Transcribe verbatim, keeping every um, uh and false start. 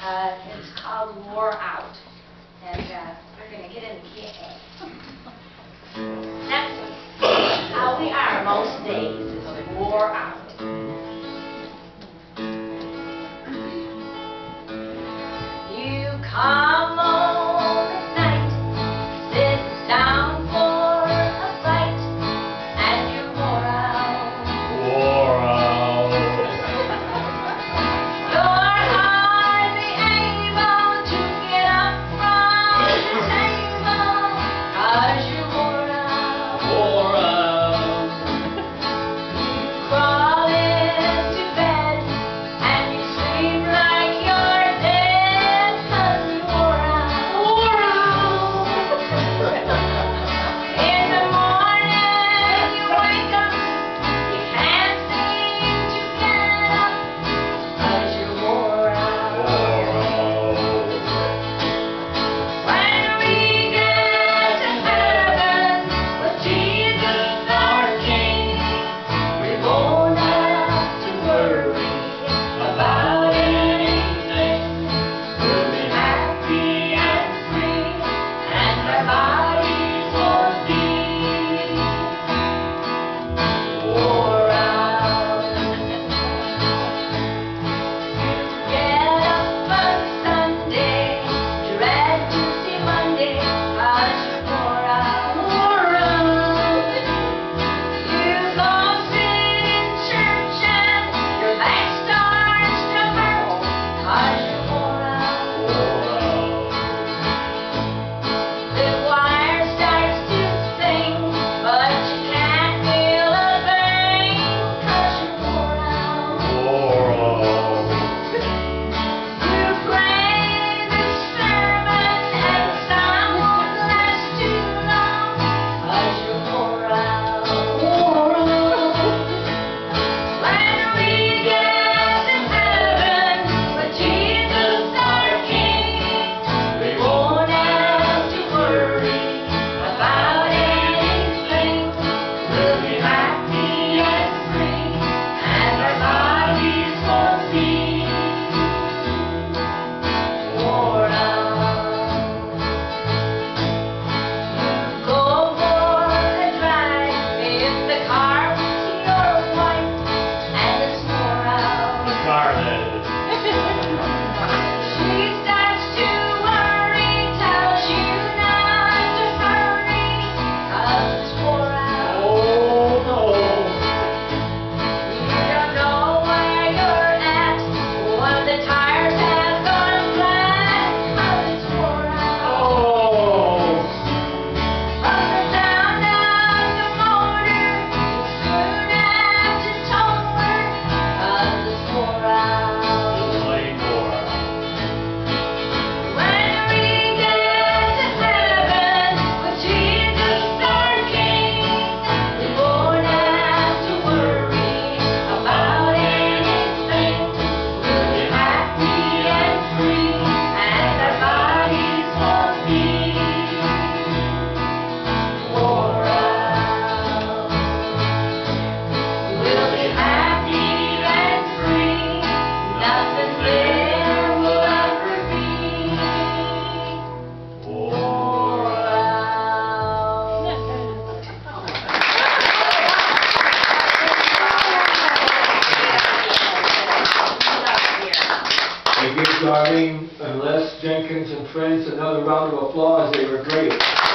Uh, it's called Wore Out, and uh, we're going to get in the key A. That's how we are most days, is wore out. You come home at night, sit down for a fight, and you're wore out. Wore out. You're hardly able to get up from the table, 'cause you're wore out. Wore out. You crawl into bed, and you sleep like you're dead, 'cause you're wore out. Wore out. In the morning you wake up, you can't seem to get up, 'cause you're wore out. Wore out. When we get to heaven with Jesus our King, we won't have to worry about anything. We'll be happy and free, and our bodies won't be wore out. You get up on Sunday, dread to see Monday, 'cause you're wore out. Wore out. You go sit in church and your back starts to hurt, 'cause you're wore out. Wore out. The choir starts to sing, but you can't feel a thing, 'cause you're wore out. Wore out. You pray the sermon and some won't last too long, 'cause you're wore out. Wore out. When we get to heaven with Jesus our King, we won't have to worry about anything. We'll be happy and free, and our bodies won't be wore out. Go for a drive if the car's your wife and it's wore out. The car that is. She starts to worry, tells you not to hurry, 'cause it's wore out. Oh no. You don't know where you're at when the tires have gone flat, 'cause it's wore out. Oh. From the sound of the motor, you soon have to tow her, 'cause it's wore out. Plain wore out. When we get to heaven with Jesus our King, we won't have to worry about anything. We'll be happy and free, and our bodies won't be wore out. We'll be happy and free, nothing there will ever be wore out. They give Darlene and Les Jenkins and friends another round of applause. They were great.